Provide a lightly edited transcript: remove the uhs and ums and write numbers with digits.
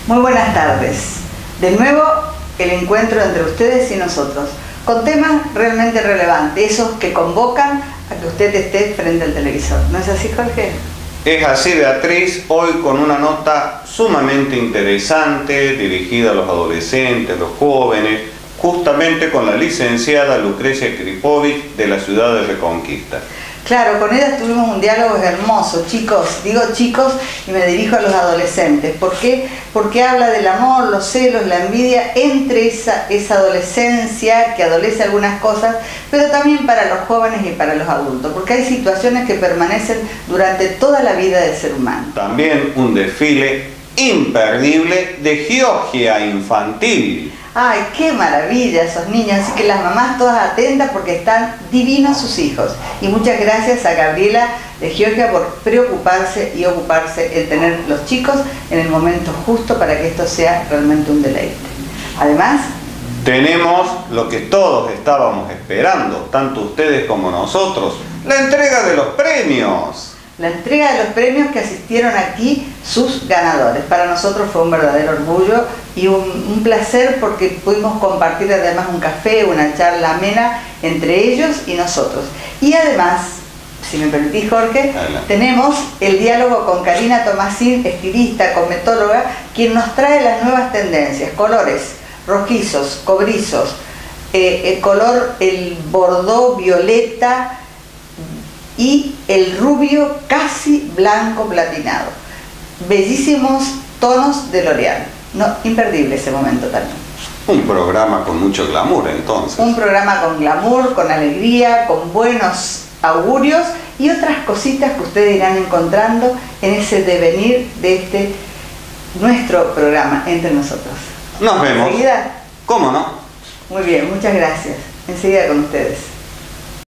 Muy buenas tardes. De nuevo, el encuentro entre ustedes y nosotros, con temas realmente relevantes, esos que convocan a que usted esté frente al televisor. ¿No es así, Jorge? Es así, Beatriz, hoy con una nota sumamente interesante, dirigida a los adolescentes, los jóvenes, justamente con la licenciada Lucrecia Kripovic de la ciudad de Reconquista. Claro, con ella tuvimos un diálogo hermoso, chicos, digo chicos y me dirijo a los adolescentes. ¿Por qué? Porque habla del amor, los celos, la envidia entre esa adolescencia que adolece algunas cosas, pero también para los jóvenes y para los adultos, porque hay situaciones que permanecen durante toda la vida del ser humano. También un desfile imperdible de Georgia infantil. ¡Ay, qué maravilla esos niños! Así que las mamás todas atentas porque están divinos sus hijos. Y muchas gracias a Gabriela de Georgia por preocuparse y ocuparse en tener los chicos en el momento justo para que esto sea realmente un deleite. Además, tenemos lo que todos estábamos esperando, tanto ustedes como nosotros, la entrega de los premios. La entrega de los premios que asistieron aquí sus ganadores. Para nosotros fue un verdadero orgullo y un placer porque pudimos compartir además un café, una charla amena entre ellos y nosotros. Y además, si me permitís, Jorge, tenemos el diálogo con Karina Tomasín, estilista, cosmetóloga, quien nos trae las nuevas tendencias, colores rojizos, cobrizos, el color, el bordó violeta, y el rubio casi blanco platinado. Bellísimos tonos de L'Oreal. No, imperdible ese momento también. Un programa con mucho glamour, entonces. Un programa con glamour, con alegría, con buenos augurios y otras cositas que ustedes irán encontrando en ese devenir de nuestro programa Entre Nosotros. Nos vemos. ¿Enseguida? ¿Cómo no? Muy bien, muchas gracias. Enseguida con ustedes.